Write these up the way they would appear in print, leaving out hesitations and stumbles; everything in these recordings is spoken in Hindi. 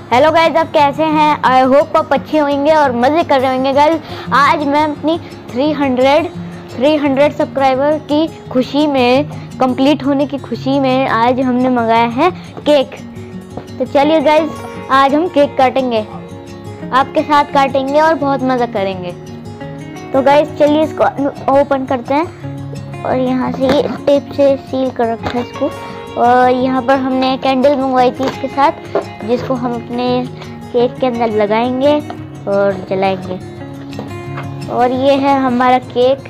हेलो गाइज, आप कैसे हैं? आई होप आप अच्छे होंगे और मज़े कर रहे होंगे गाइज। आज मैं अपनी 300 सब्सक्राइबर की खुशी में, कंप्लीट होने की खुशी में आज हमने मंगाया है केक। तो चलिए गाइज, आज हम केक काटेंगे, आपके साथ काटेंगे और बहुत मज़ा करेंगे। तो गाइज चलिए इसको ओपन करते हैं और यहाँ से ये टेप से सील कर रखा है इसको। और यहाँ पर हमने कैंडल मंगवाई थी इसके साथ, जिसको हम अपने केक के अंदर लगाएंगे और जलाएंगे। और ये है हमारा केक,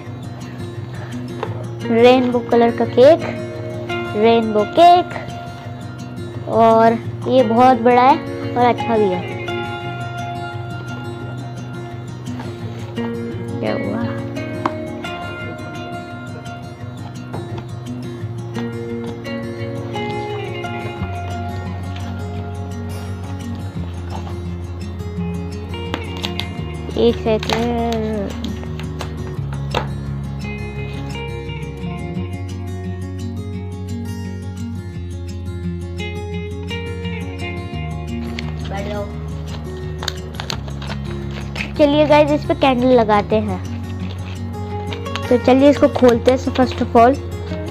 रेनबो कलर का केक, रेनबो केक। और ये बहुत बड़ा है और अच्छा भी है। क्या हुआ? एक सेकंड। चलिए गाइस, इस पे कैंडल लगाते हैं। तो चलिए इसको खोलते हैं। फर्स्ट ऑफ ऑल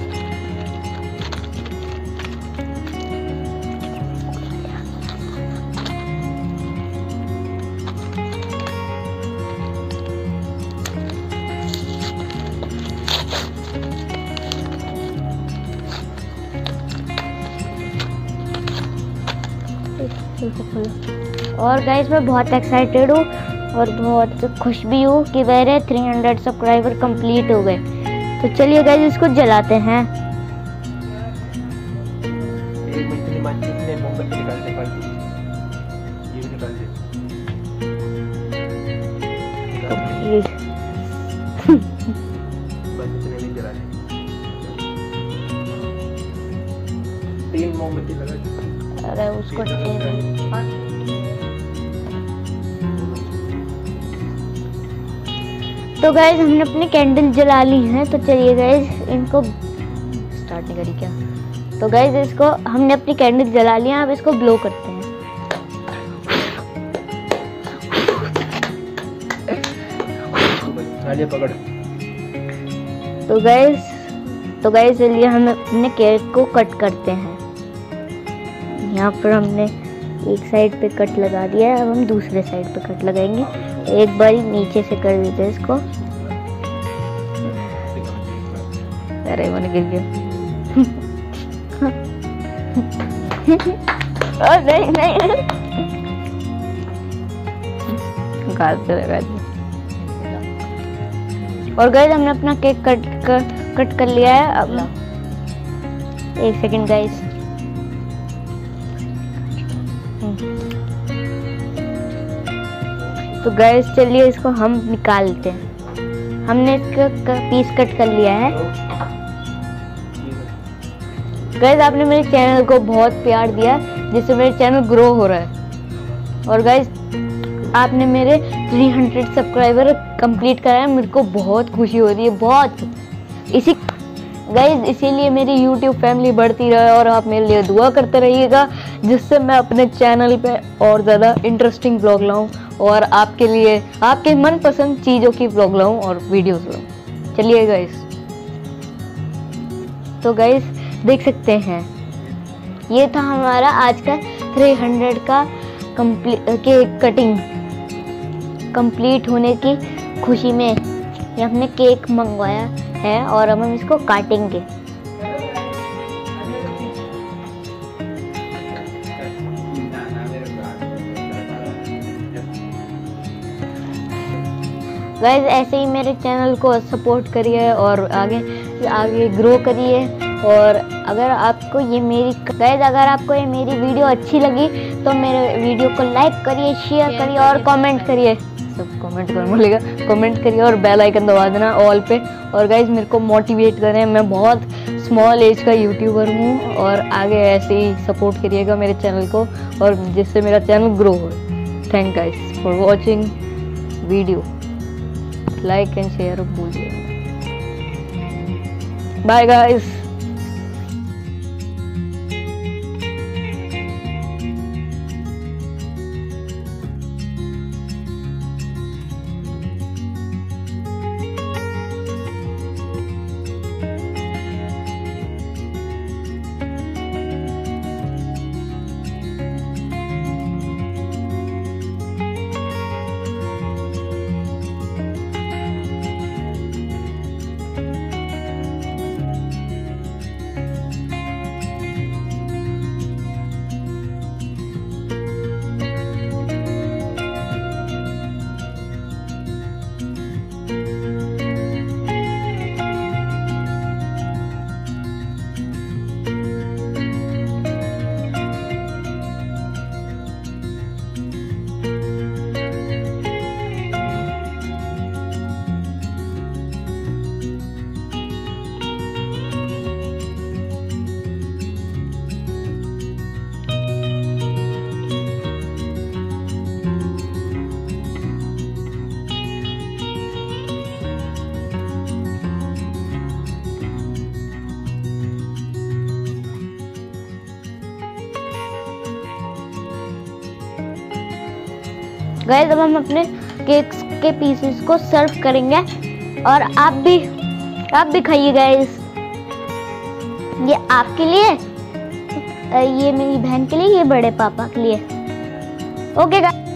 और गाइस मैं बहुत एक्साइटेड हूँ और बहुत खुश भी हूँ कि मेरे 300 सब्सक्राइबर कंप्लीट हो गए। तो चलिए गाइस इसको जलाते हैं। तीन मोमबत्ती लगा। अरे उसको तो गाइज हमने अपनी कैंडल जला ली है। तो चलिए गाइज इनको स्टार्ट नहीं करी क्या। तो गाइज इसको हमने अपनी कैंडल जला ली है, अब इसको ब्लो करते हैं। पकड़। तो गाइज चलिए हम अपने केक को कट करते हैं। यहाँ पर हमने एक साइड पे कट लगा दिया है, अब हम दूसरे साइड पे कट लगाएंगे। एक बार नीचे से कर देते हैं इसको। अरे मैंने गिर गया। नहीं लगा दिया। और गाइस हमने अपना केक कट कर लिया है। अब एक सेकंड गाइस। तो गाइस चलिए इसको हम निकालते हैं। हमने इसका पीस कट कर लिया है। गाइस आपने मेरे चैनल को बहुत प्यार दिया, जिससे मेरे चैनल ग्रो हो रहा है। और गाइस आपने मेरे 300 सब्सक्राइबर कंप्लीट कराया, मेरे को बहुत खुशी हो रही है, बहुत। इसीलिए मेरी YouTube फैमिली बढ़ती रहे और आप मेरे लिए दुआ करते रहिएगा, जिससे मैं अपने चैनल पे और ज़्यादा इंटरेस्टिंग ब्लॉग लाऊं और आपके लिए आपके मनपसंद चीज़ों की ब्लॉग लाऊं और वीडियोस लाऊं। चलिए गाइस, तो गाइस देख सकते हैं ये था हमारा आज का 300 का केक कटिंग कंप्लीट होने की खुशी में। ये हमने केक मंगवाया है और अब हम इसको काटेंगे। गाइज ऐसे ही मेरे चैनल को सपोर्ट करिए और आगे ग्रो करिए। और अगर आपको ये मेरी वीडियो अच्छी लगी तो मेरे वीडियो को लाइक करिए, शेयर करिए और कमेंट करिए। सब कमेंट करने बोलेगा, कमेंट करिए और बेल आइकन दबा देना ऑल पे। और गाइज मेरे को मोटिवेट करें, मैं बहुत स्मॉल एज का यूट्यूबर हूँ और आगे ऐसे ही सपोर्ट करिएगा मेरे चैनल को, और जिससे मेरा चैनल ग्रो हो। Thank guys for watching video. Like and share भूलिए। Bye guys. गाइस अब हम अपने केक्स के पीसेस को सर्व करेंगे और आप भी खाइए गाइस। ये आपके लिए, ये मेरी बहन के लिए, ये बड़े पापा के लिए। Okay guys.